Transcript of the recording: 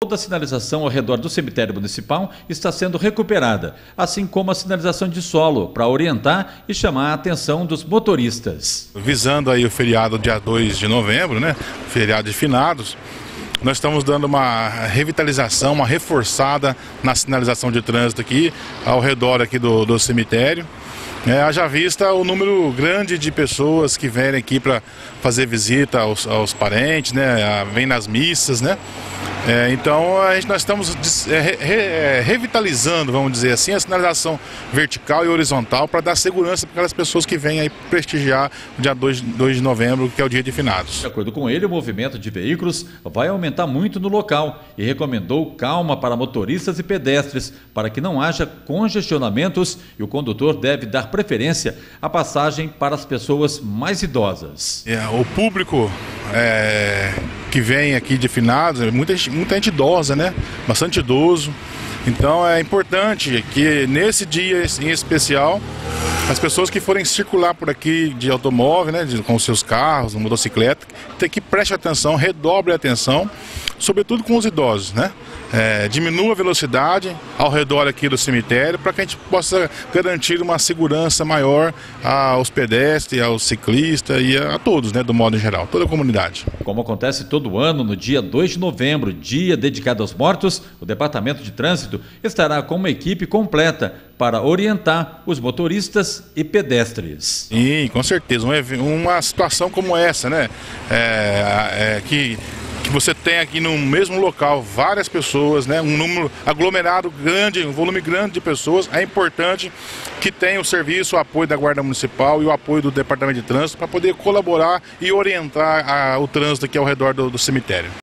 Toda a sinalização ao redor do cemitério municipal está sendo recuperada, assim como a sinalização de solo, para orientar e chamar a atenção dos motoristas. Visando aí o feriado dia 2 de novembro, né, feriado de finados, nós estamos dando uma revitalização, uma reforçada na sinalização de trânsito aqui, ao redor aqui do cemitério. Haja vista o número grande de pessoas que vêm aqui para fazer visita aos parentes, né? Vem nas missas, né? Então nós estamos revitalizando, vamos dizer assim, a sinalização vertical e horizontal para dar segurança para aquelas pessoas que vêm aí prestigiar o dia 2 de novembro, que é o dia de finados. De acordo com ele, o movimento de veículos vai aumentar muito no local e recomendou calma para motoristas e pedestres para que não haja congestionamentos e o condutor deve dar preferência à passagem para as pessoas mais idosas. O público que vem aqui de finados, muita gente idosa, né? Bastante idoso. Então é importante que nesse dia em especial, as pessoas que forem circular por aqui de automóvel, né, com seus carros, motocicleta, tem que prestar atenção, redobre a atenção, sobretudo com os idosos, né? Diminua a velocidade ao redor aqui do cemitério para que a gente possa garantir uma segurança maior aos pedestres, aos ciclistas e a todos, né, do modo em geral, toda a comunidade. Como acontece todo ano, no dia 2 de novembro, dia dedicado aos mortos, o Departamento de Trânsito estará com uma equipe completa para orientar os motoristas e pedestres. Sim, com certeza. Uma situação como essa, né, que você tem aqui no mesmo local várias pessoas, né, um número aglomerado grande, um volume grande de pessoas, é importante que tenha o serviço, o apoio da Guarda Municipal e o apoio do Departamento de Trânsito para poder colaborar e orientar o trânsito aqui ao redor do cemitério.